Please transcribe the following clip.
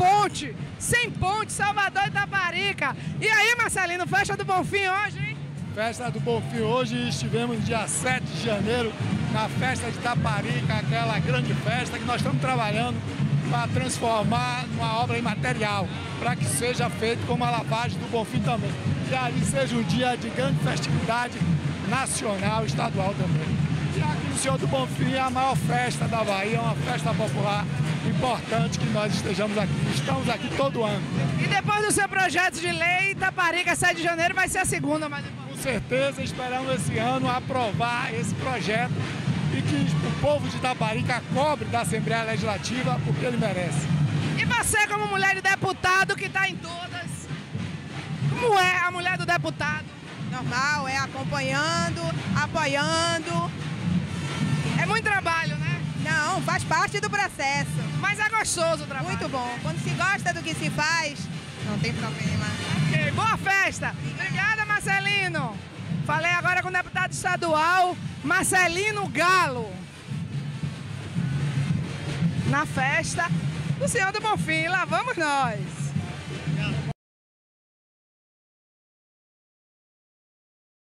sem ponte, Salvador e Itaparica. E aí, Marcelino, festa do Bonfim hoje, hein? Festa do Bonfim hoje, estivemos dia 7 de janeiro na festa de Itaparica, aquela grande festa que nós estamos trabalhando para transformar numa obra imaterial, para que seja feito como a lavagem do Bonfim também. E ali seja um dia de grande festividade nacional e estadual também. E aqui no Senhor do Bonfim é a maior festa da Bahia, uma festa popular importante que nós estejamos aqui. Estamos aqui todo ano. E depois do seu projeto de lei, Itaparica, 7 de janeiro, vai ser a segunda, mas depois... Com certeza, esperamos esse ano aprovar esse projeto e que o povo de Itaparica cobre da Assembleia Legislativa porque ele merece. E você, como mulher de deputado que está em todas, como é a mulher do deputado? Normal, é acompanhando, apoiando. É muito trabalho, né? Não, faz parte do processo. Mas é gostoso o trabalho. Muito bom. Quando se gosta do que se faz, não tem problema. Ok, boa festa. Obrigada, Marcelino. Falei agora com o deputado estadual, Marcelino Galo. Na festa do Senhor do Bonfim. Lá vamos nós.